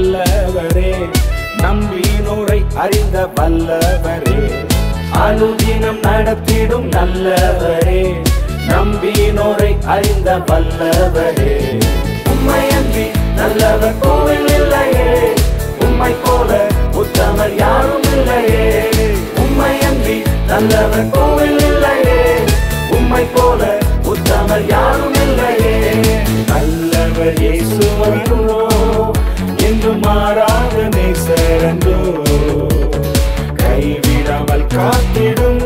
நல்லவரே, நம்பினோரை அறிந்த வல்லவரே, அனுதினம் நடத்திடும் நல்லவரே, நம்பினோரை அறிந்த வல்லவரே. உம்மையன்றி நல்லவர் கோவில் இல்லையே, உம்மை போல உத்தமர் யாரும் இல்லையே. உம்மையன்றி நல்லவர் கோவில் இல்லையே, உம்மை போல உத்தமர் யாரும் இல்லையே. நல்லவர் இயேசுவரோ, என்று மாறாத நேசரன்றோ, கைவிடாமல் காத்திடும்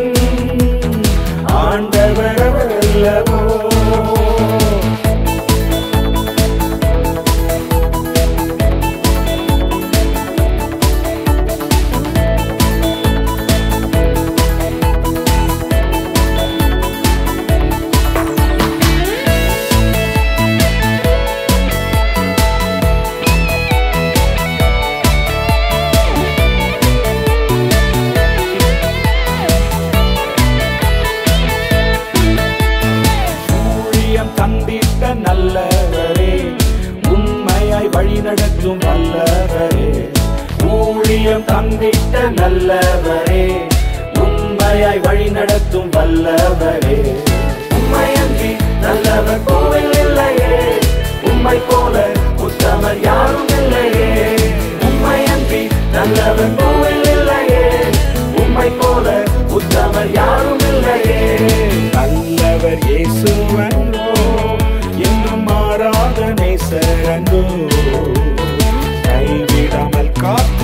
ஆண்டவர் அவர் அல்லவோ. தந்திட்ட நல்லவரே, உண்மையாய் வழி நடத்தும் வல்லவரே. ஊழியம் தந்திட்ட நல்லவரே, உண்மையாய் வழி நடத்தும் வல்லவரே. உண்மையன்றி நல்லவர் கோவில் இல்லையே, உம்மை போல உத்தமர் யாரும் இல்லையே. உண்மையன்றி நல்லவர் கோவில் இல்லையே, உம்மை போல உத்தமர் யாரும் இல்லையே. நல்லவர் இயேசுவன்றோ, என்றும் மாறாத நேசரன்றோ, கைவிடாமல் காத்து